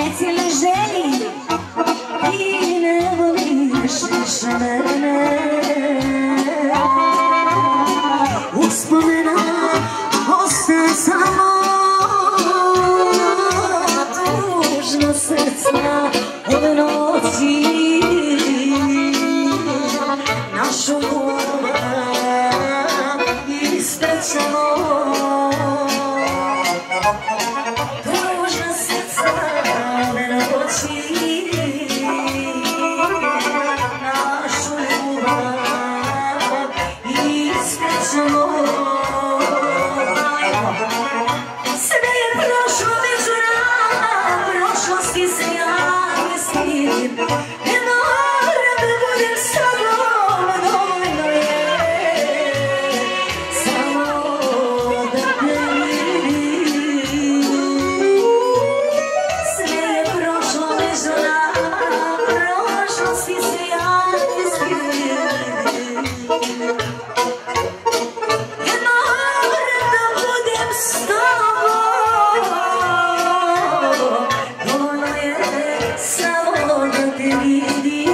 reci li ženi ti ne voliš više mene. Uspomena ostaje samo tužno srca ove noći. Našu ljubav isprećemo. Tužna srca ove noći. Našu ljubav isprećemo. Sve je prošlo među nama, prošlosti se ja ne stidim. Ne moram da budem s tobom, dovoljno je samo da te vidim. Sve je prošlo među nama, prošlosti se ja ne stidim. Ne moram da budem s tobom, dovoljno je samo da te vidim.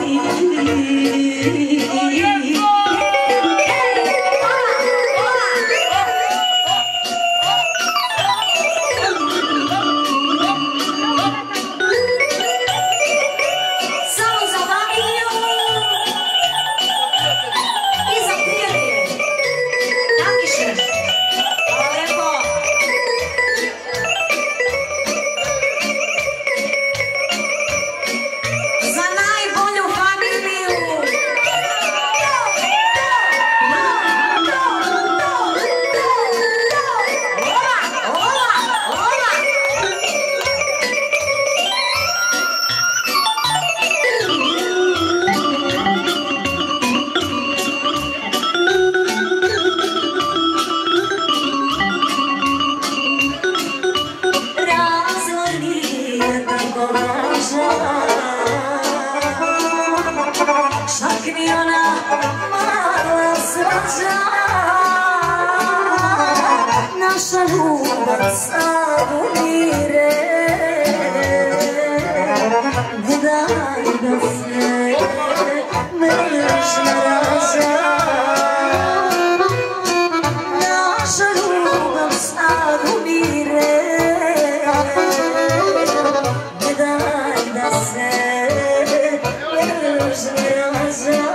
Samo za familiju i za prijatelje. Dankeschön. Hvala lijepo. Za najbolju familiju. Razlog nije tako važan, čak ni ona mala svađa. Naša ljubav sad umire, ne daj da se mrežna rađa. Naša ljubav sad umire, ne daj da se mrežna rađa.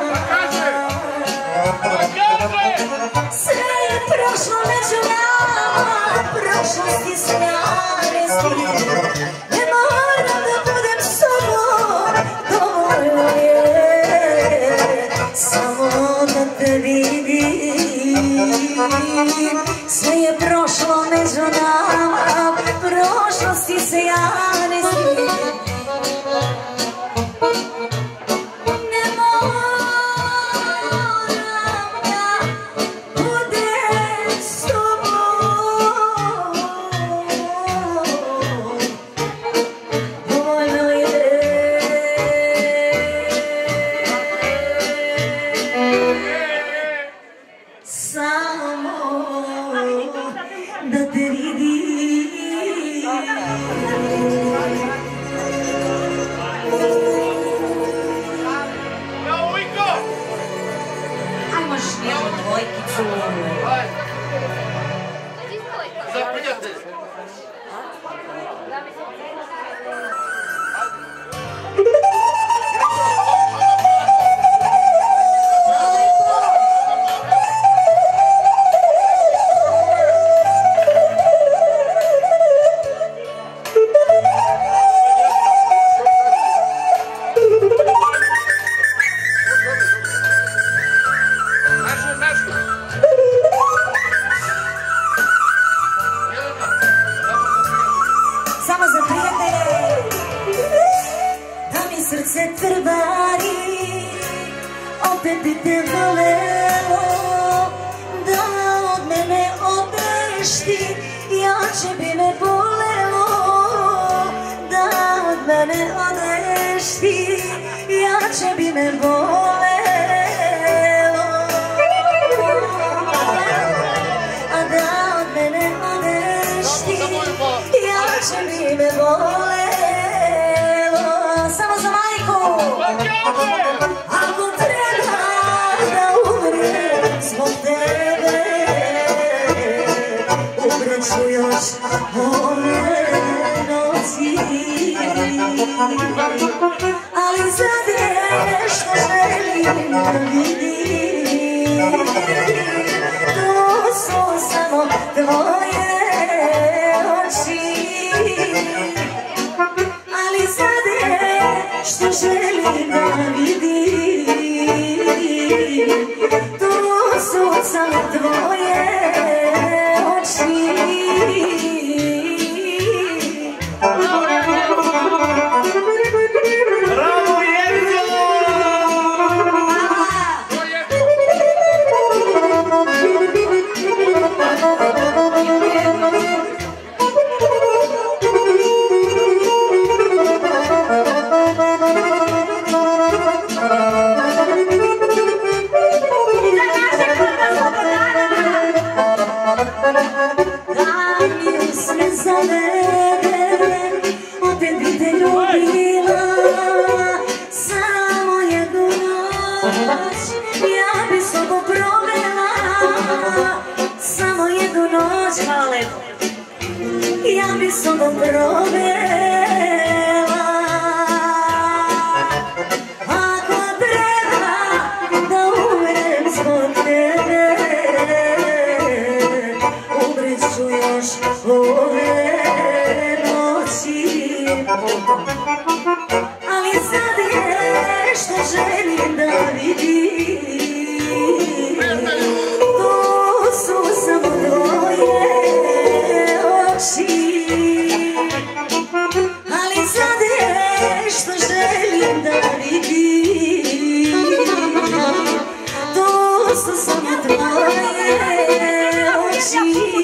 Sve je prošlo među nama, prošlosti se ja ne stidim. Ne moram da budem s tobom, dovoljno je samo da te vidim. Sve je prošlo među nama, prošlosti se ja ne stidim. Ne moram da budem s tobom, dovoljno je samo da te vidim. Ajmo još jednu dvojkicu. Za prijatelj. Samo za prijatelje, da mi srce krvari, opet bi te volelo, da od mene odeš ti, jače bi me bolelo, da od mene odeš ti, jače bi me bolelo. me vole. ove noći. Ali sad nešto želim da vidim, to su samo tvoje oči. Ali sad što želim da vidim, to su samo tvoje oči. Bravo, Jerico! Ja bi s tobom provela, ako treba da umrem zbog tebe, umret ću još ove noći. Ali sad je što želim da vidim, to su samo tvoje oči. Ali sad je što želim da vidim, to su samo tvoje oči.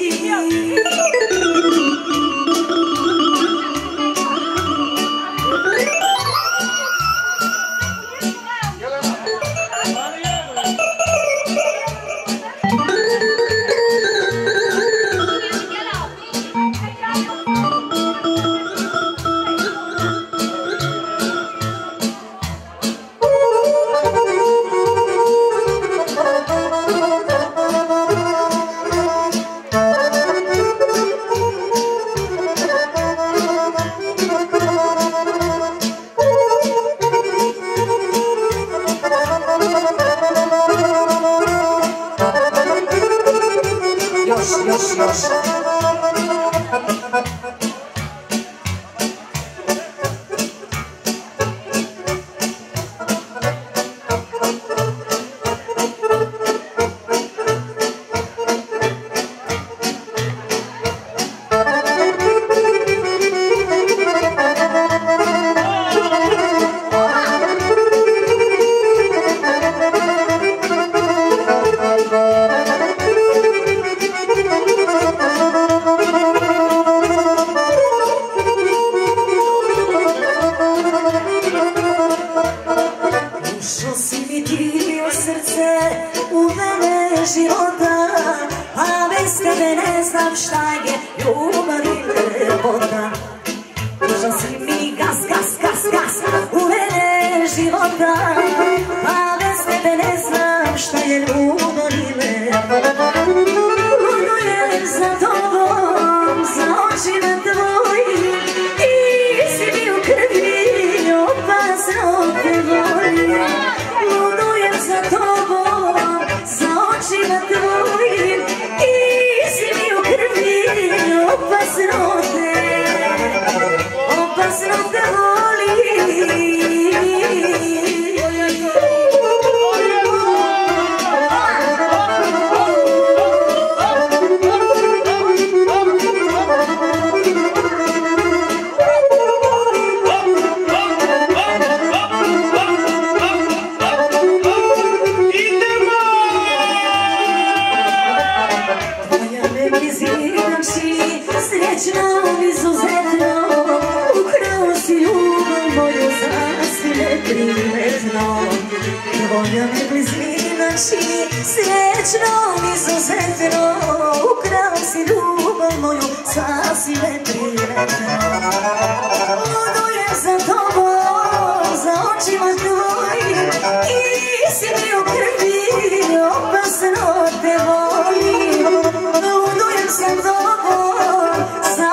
Opasno te volim, ludujem sa tobom,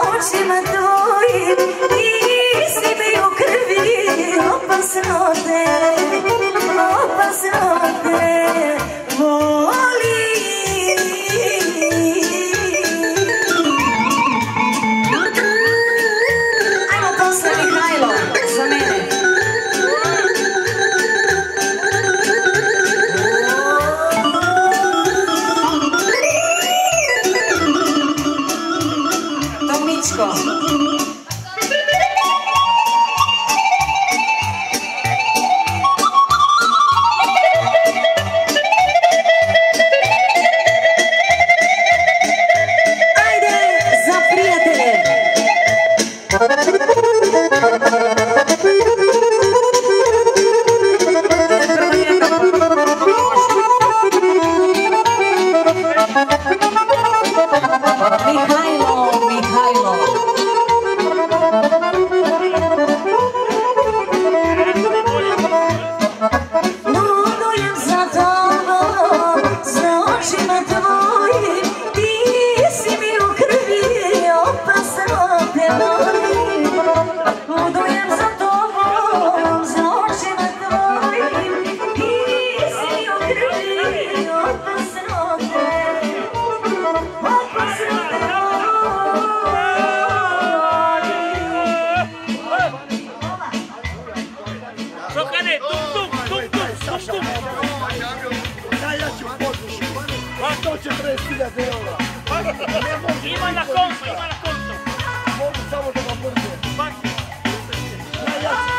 Najjači područje. A 140.000 eura. Ima na konto, ima na konto. Mogu samo da vam brže. Najjači.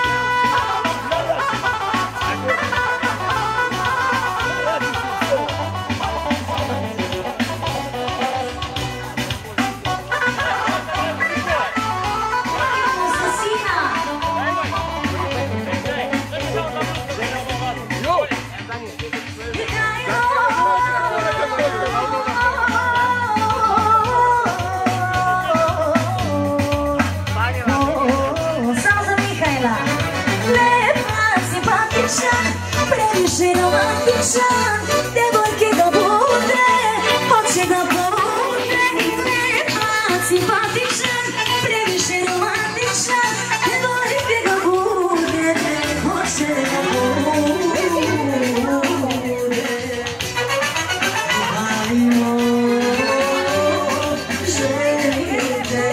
Previše romantičan, devojke da bude, hoće da povude. Lepa, simpatičan, previše romantičan, devojke da bude, hoće da povude. Ajmo, želite.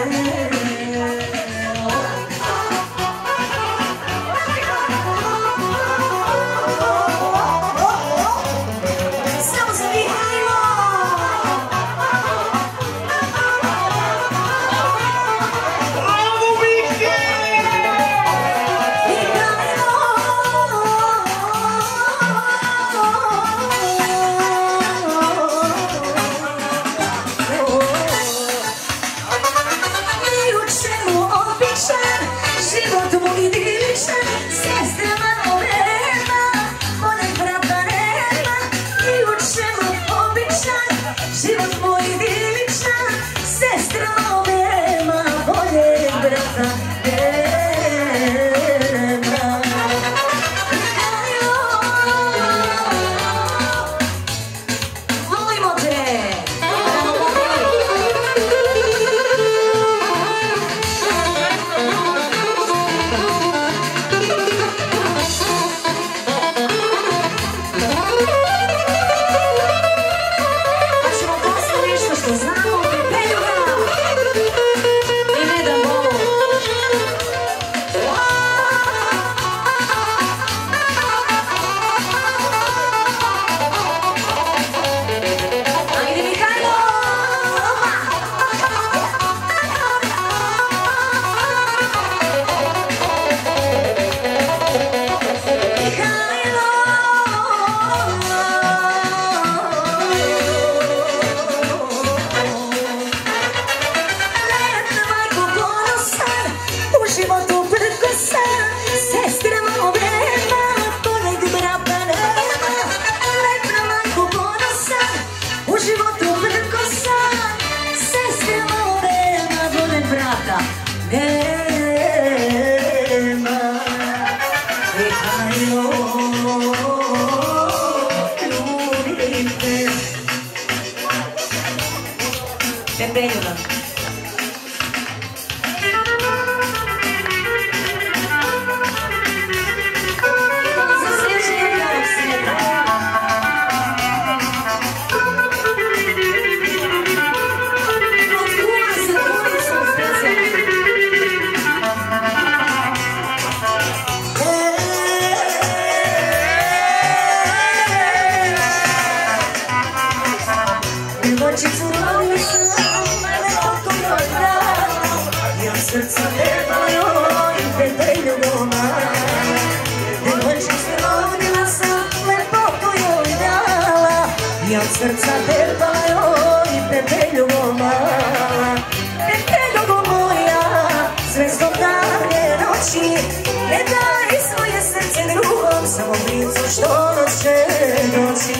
Srca trpala joj, pepeljugo mala, pepeljugo moja, zvezdom davne noći, ne daj svoje srce drugom, samo blicu što noće noći.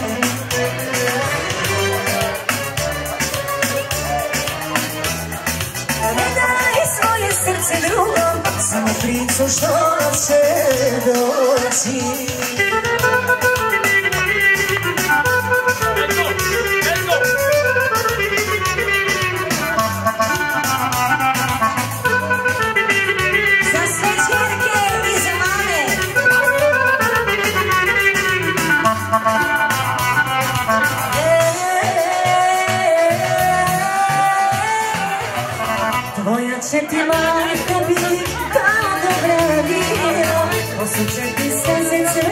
Ne daj svoje srce drugom, samo blicu što noće noći. Tvoja će ti majka biti kao dobra vina, osjećati se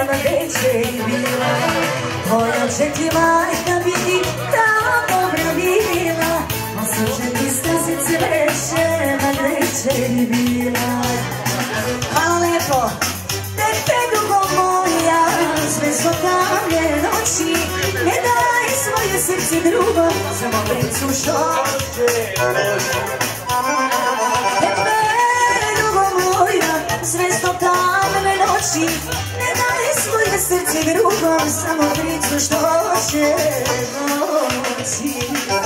gdje će bila. Tvoja će ti majka biti ta dobra bila, osuđen ti stazice veše, ma gdje će bila. Hvala lijepo. Tepe dugo moja, sve su tamne noći, ne daj svoje srce drugom, samo princu što će doći. Tepe dugo moja, sve su tamne noći, ne daj svoje srce drugom, samo princu što će doći.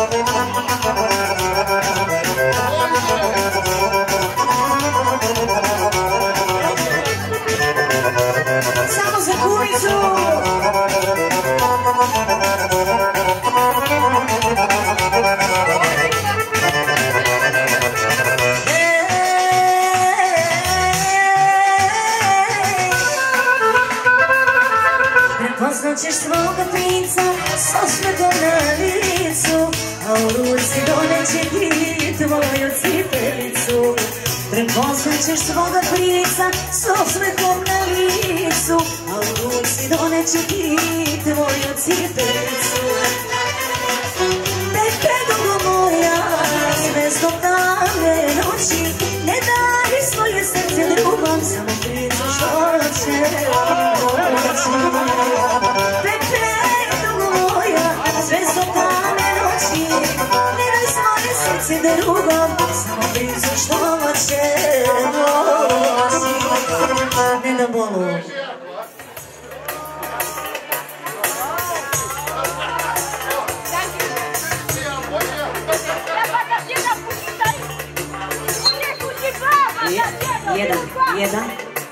Samo za kumicu! Prepoznat ćeš svoga princa s osmehom na licu, a u ruci doneće ti tvoju cipelicu. Prepoznat ćeš svoga princa s osmehom na licu, a u ruci doneće ti tvoju cipelicu. Tepe dugo moja, sve zbog tamne noći, ne daj svoje srce drugom, samo princu što će doći. Tepe dugo moja, sve zbog tamne noći, ne daj svoje srce drugom, samo princu što će doći. Ne da bolu. Jedan.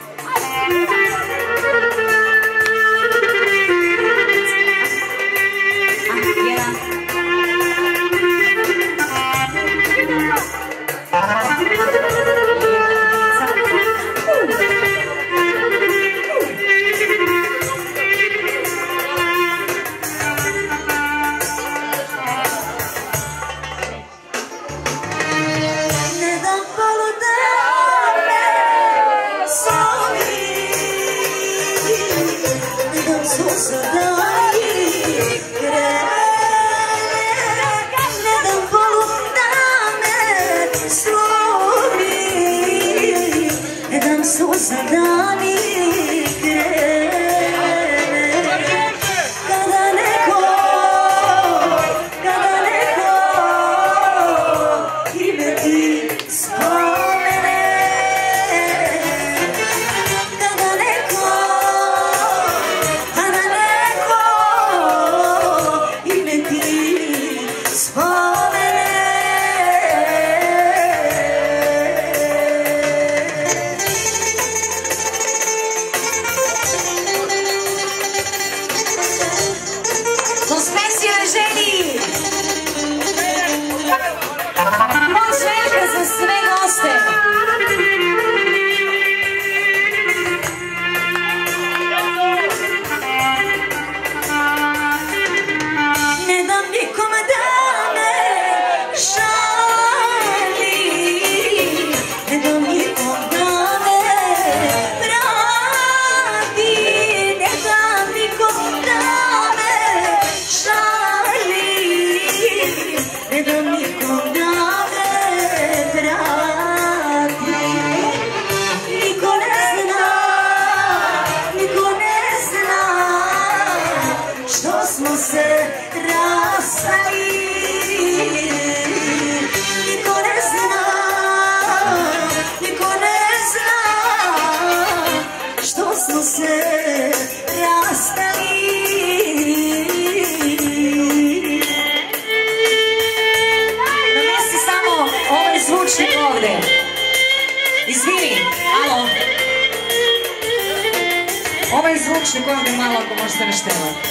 Ovaj zvučnik ovdje malo ako možete naštevati.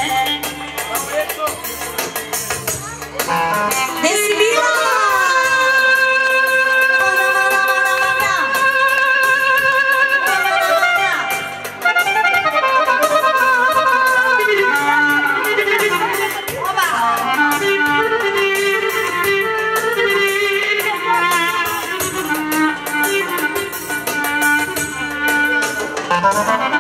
Gdje si bila? Oba!